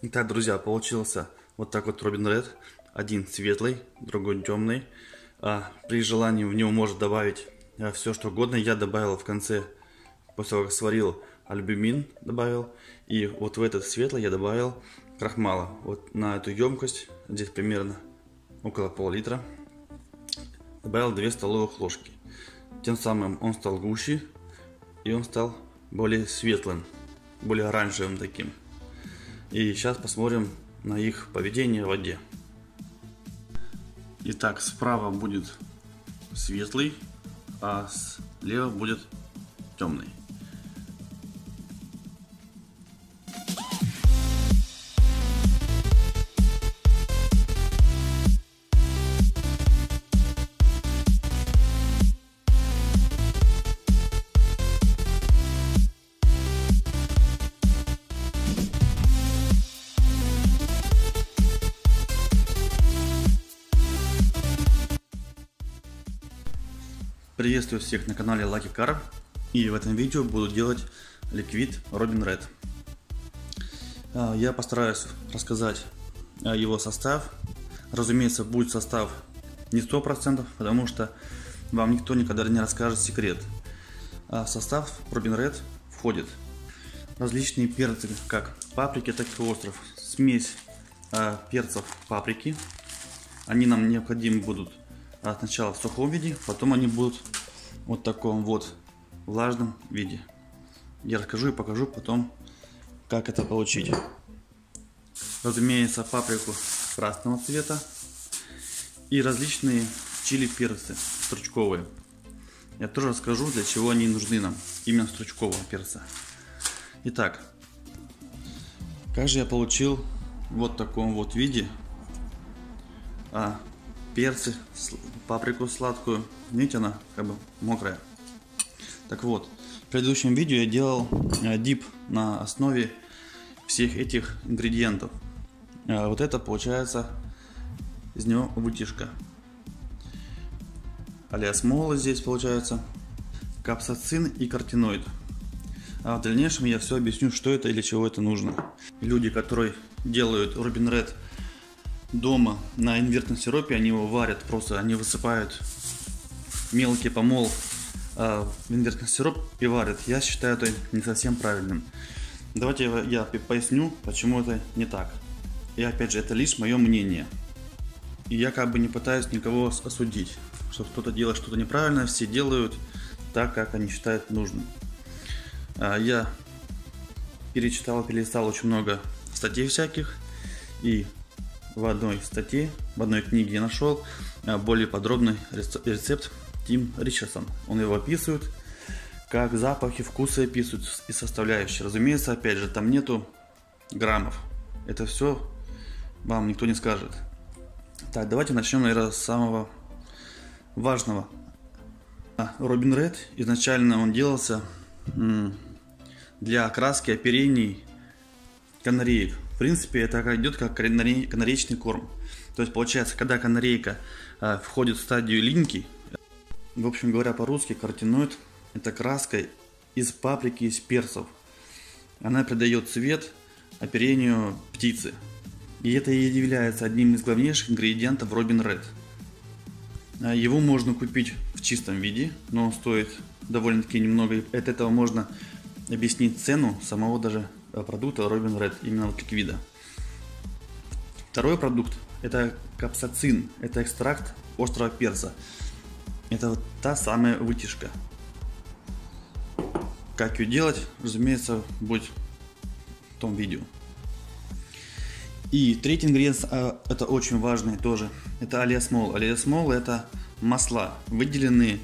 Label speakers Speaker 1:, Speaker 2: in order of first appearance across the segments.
Speaker 1: Итак, друзья, получился вот так вот Робин Ред. Один светлый, другой темный. При желании в него можно добавить все что угодно. Я добавил в конце, после того как сварил, альбумин добавил. И вот в этот светлый я добавил крахмала. Вот на эту емкость, здесь примерно около пол-литра, добавил 2 столовых ложки. Тем самым он стал гуще, и он стал более светлым, более оранжевым таким. И сейчас посмотрим на их поведение в воде. Итак, справа будет светлый, а слева будет темный. Приветствую всех на канале Lucky Carp, и в этом видео буду делать ликвид Робин Ред. Я постараюсь рассказать его состав. Разумеется, будет состав не 100%, потому что вам никто никогда не расскажет секрет. В состав Робин Ред входит различные перцы, как паприки, так и остров, смесь перцев паприки. Они нам необходимы будут сначала в сухом виде, потом они будут вот в таком вот влажном виде. Я расскажу и покажу потом, как это получить. Разумеется, паприку красного цвета и различные чили перцы стручковые. Я тоже расскажу, для чего они нужны нам, именно стручкового перца. Итак, как же я получил вот в таком вот виде перцы, паприку сладкую. Видите, она как бы мокрая. Так вот, в предыдущем видео я делал дип на основе всех этих ингредиентов. Вот это получается из него вытяжка. Алиасмол здесь получается, капсацин и картиноид. А в дальнейшем я все объясню, что это и для чего это нужно. Люди, которые делают Робин Ред дома на инвертном сиропе, они его варят, просто они высыпают мелкий помол в инвертный сироп и варят. Я считаю это не совсем правильным. Давайте я поясню, почему это не так. И опять же, это лишь мое мнение. И я как бы не пытаюсь никого осудить, что кто-то делает что-то неправильно, все делают так, как они считают нужным. Я перелистал очень много статей всяких, и в одной статье, в одной книге я нашел более подробный рецепт Тим Ричардсон. Он его описывает, как запахи, вкусы описывают и составляющие. Разумеется, опять же, там нету граммов. Это все вам никто не скажет. Так, давайте начнем, наверное, с самого важного. Робин Ред изначально он делался для окраски оперений канареек. В принципе, это идет как канареечный корм. То есть, получается, когда канарейка входит в стадию линьки, в общем говоря, по-русски картиноид — это краска из паприки, из перцев. Она придает цвет оперению птицы. И это и является одним из главнейших ингредиентов Робин Ред. Его можно купить в чистом виде, но он стоит довольно-таки немного. И от этого можно объяснить цену самого даже продукта Робин Ред, именно вот ликвида. Второй продукт — это капсацин, это экстракт острого перца. Это вот та самая вытяжка. Как ее делать, разумеется, будет в том видео. И третий ингредиент, это очень важный тоже, это алиасмол. Алиасмол — это масла, выделенные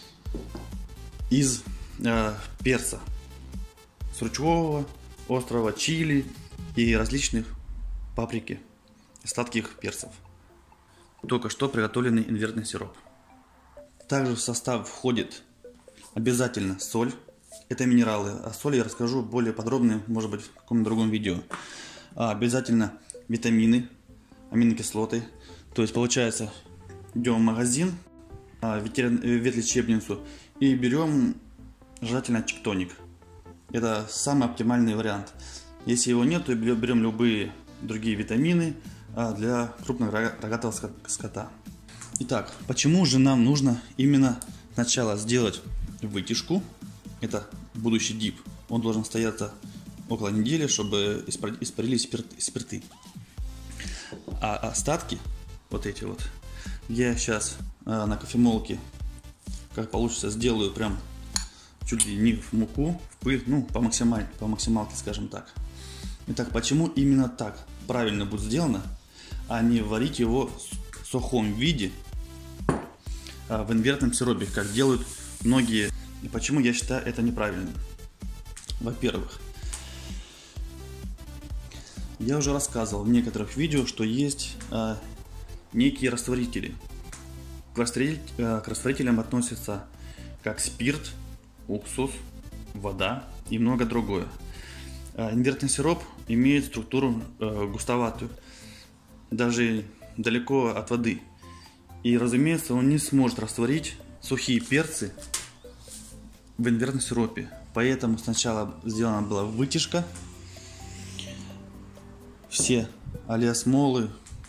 Speaker 1: из перца стручкового, острого, чили и различных паприки, сладких перцев. Только что приготовленный инвертный сироп. Также в состав входит обязательно соль. Это минералы. О соли я расскажу более подробно, может быть, в каком-то другом видео. Обязательно витамины, аминокислоты. То есть, получается, идем в магазин, в ветлечебницу и берем желательно чиктоник. Это самый оптимальный вариант. Если его нет, то берем любые другие витамины для крупного рогатого скота. Итак, почему же нам нужно именно сначала сделать вытяжку? Это будущий дип. Он должен стояться около недели, чтобы испарились спирты. А остатки, вот эти вот, я сейчас на кофемолке, как получится, сделаю прям чуть ли не в муку, в пыль, ну, по максималке, скажем так. Итак, почему именно так правильно будет сделано, а не варить его в сухом виде в инвертном сиропе, как делают многие. И почему я считаю это неправильным? Во-первых, я уже рассказывал в некоторых видео, что есть некие растворители. К растворителям относятся как спирт, уксус, вода и много другое. Инвертный сироп имеет структуру густоватую, даже далеко от воды. И, разумеется, он не сможет растворить сухие перцы в инвертном сиропе. Поэтому сначала сделана была вытяжка. Все олеосмолы,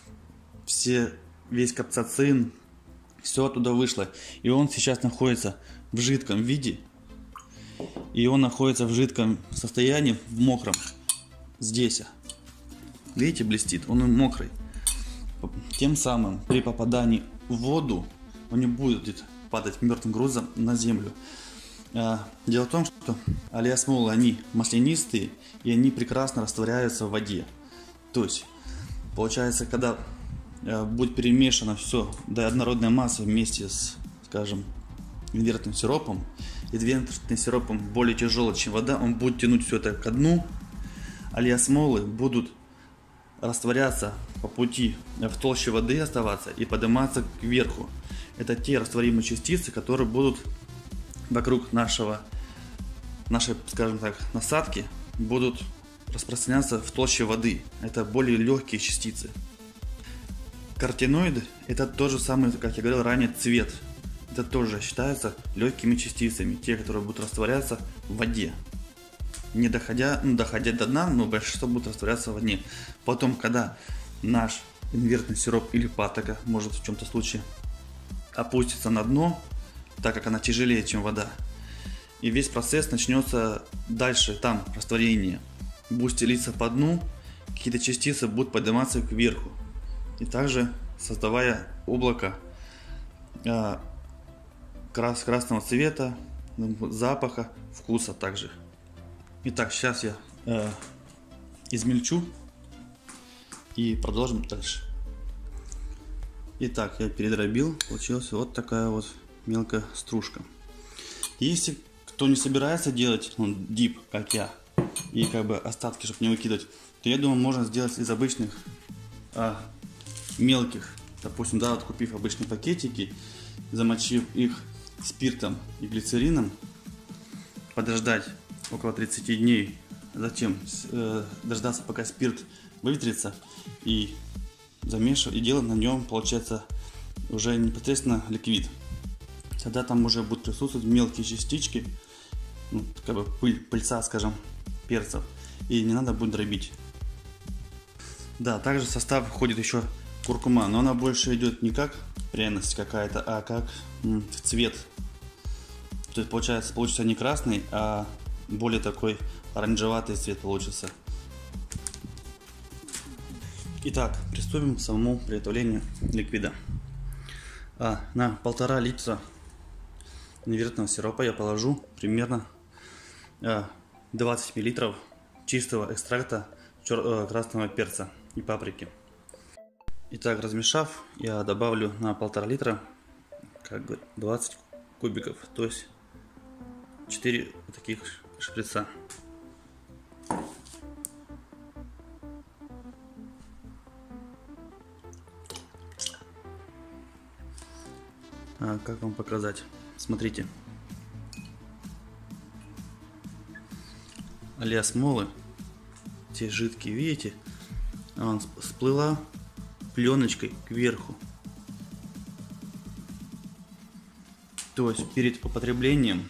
Speaker 1: весь капсацин, все оттуда вышло. И он сейчас находится в жидком виде. И он находится в жидком состоянии, в мокром. Здесь. Видите, блестит? Он мокрый. Тем самым при попадании в воду он не будет падать мертвым грузом на землю. Дело в том, что олеосмолы, они маслянистые, и они прекрасно растворяются в воде. То есть, получается, когда будет перемешано все до однородной массы вместе с, скажем, инвертным сиропом, и инвертный сироп более тяжелый, чем вода, он будет тянуть все это ко дну, олеосмолы будут растворяться по пути в толще воды, оставаться и подниматься кверху. Это те растворимые частицы, которые будут вокруг нашей, скажем так, насадки, будут распространяться в толще воды. Это более легкие частицы. Каротиноиды — это тот же самый, как я говорил ранее, цвет. Это тоже считается легкими частицами, те, которые будут растворяться в воде. Не доходя до дна, но большинство будет растворяться в воде. Потом, когда наш инвертный сироп или патока, может в чем-то случае, опустится на дно, так как она тяжелее, чем вода, и весь процесс начнется дальше, там растворение будет стелиться по дну, какие-то частицы будут подниматься кверху, и также создавая облако красного цвета, запаха, вкуса также. Итак, сейчас я измельчу и продолжим дальше. Итак, я передробил, получилась вот такая вот мелкая стружка. Если кто не собирается делать дип, как я, и как бы остатки, чтобы не выкидывать, то я думаю, можно сделать из обычных мелких, допустим, да, вот купив обычные пакетики, замочив их спиртом и глицерином, подождать около 30 дней, затем дождаться, пока спирт выветрится, и замешивать, и делать на нем, получается, уже непосредственно ликвид. Тогда там уже будут присутствовать мелкие частички, ну, как бы пыльца, скажем, перцев, и не надо будет дробить. Да, также в состав входит еще куркума, но она больше идет не как пряность какая-то, а как цвет. То есть получится не красный, а более такой оранжеватый цвет получится. Итак, приступим к самому приготовлению ликвида. На 1,5 литра инвертного сиропа я положу примерно 20 мл чистого экстракта красного перца и паприки. Итак, размешав, я добавлю на 1,5 литра как бы 20 кубиков, то есть 4 таких шприца. Как вам показать? Смотрите. Олеосмолы, те жидкие, видите? Он всплыла пленочкой кверху. То есть перед употреблением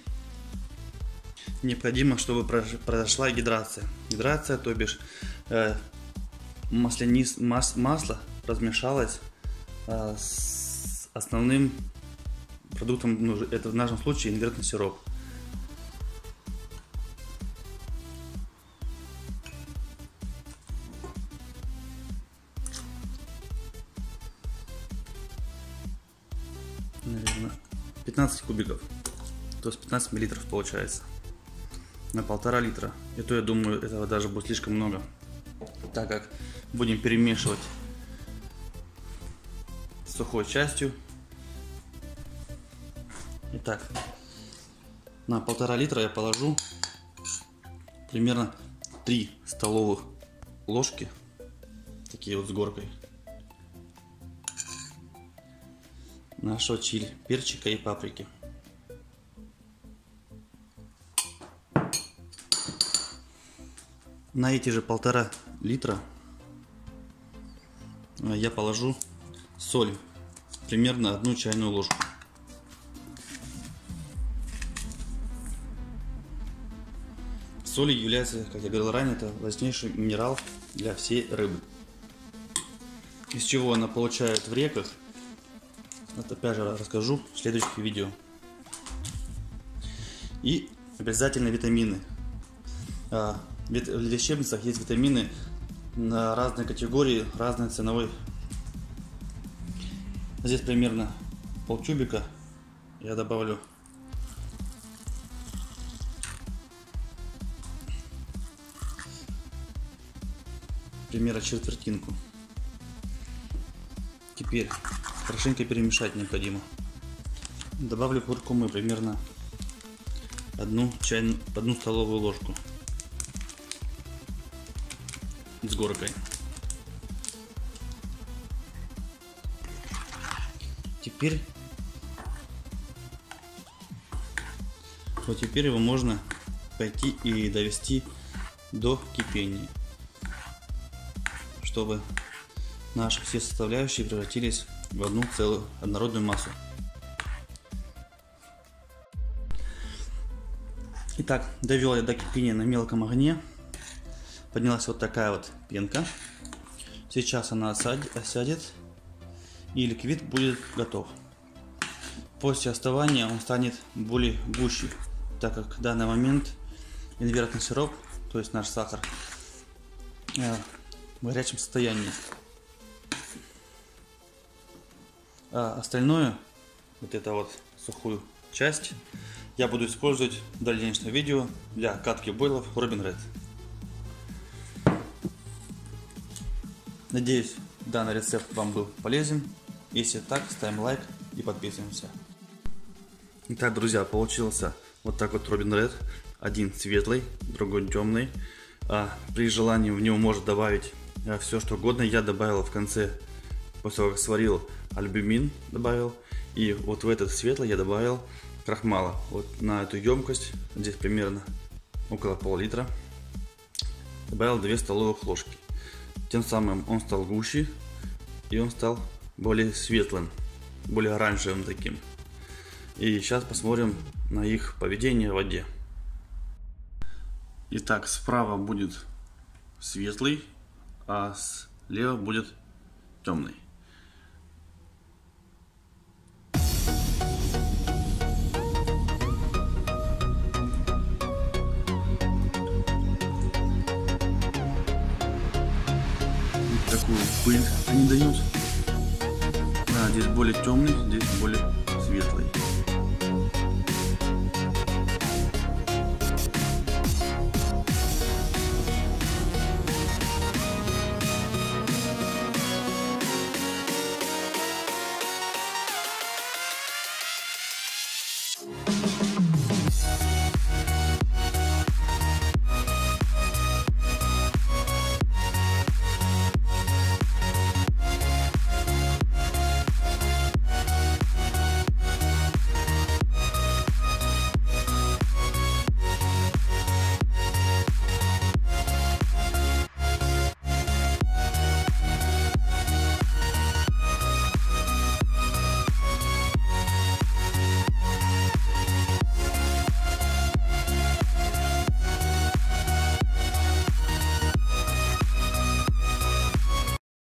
Speaker 1: необходимо, чтобы произошла гидрация. Гидрация, то бишь масло размешалось с основным продуктом, ну, это в нашем случае инвертный сироп. Наверное, 15 кубиков, то есть 15 миллилитров получается на 1,5 литра. И то, я думаю, этого даже будет слишком много, так как будем перемешивать с сухой частью. Итак, на 1,5 литра я положу примерно 3 столовых ложки, такие вот с горкой, нашего чили, перчика и паприки. На эти же 1,5 литра я положу соль, примерно 1 чайную ложку. Соль является, как я говорил ранее, это важнейший минерал для всей рыбы. Из чего она получает в реках, это опять же расскажу в следующих видео. И обязательно витамины. В лечебницах есть витамины на разные категории, разной ценовой. Здесь примерно полтюбика я добавлю. Примерно четвертинку. Теперь хорошенько перемешать необходимо. Добавлю куркумы примерно 1 столовую ложку с горкой. Теперь его можно пойти и довести до кипения, чтобы наши все составляющие превратились в одну целую однородную массу. Итак, довел я до кипения на мелком огне. Поднялась вот такая вот пенка. Сейчас она осядет, и ликвид будет готов. После остывания он станет более гуще, так как в данный момент инвертный сироп, то есть наш сахар, в горячем состоянии. А остальное, вот это вот сухую часть, я буду использовать в дальнейшем видео для катки бойлов Robin Red. Надеюсь, данный рецепт вам был полезен. Если так, ставим лайк и подписываемся. Итак, друзья, получился вот так вот Robin Red. Один светлый, другой темный. При желании в него можно добавить все что угодно. Я добавил в конце, после того как сварил, альбумин добавил. И вот в этот светлый я добавил крахмала. Вот на эту емкость, здесь примерно около пол-литра, добавил 2 столовых ложки. Тем самым он стал гуще, и он стал более светлым, более оранжевым таким. И сейчас посмотрим на их поведение в воде. Итак, справа будет светлый, а слева будет темный. Такую пыль они дают. Здесь более темный, здесь более светлый.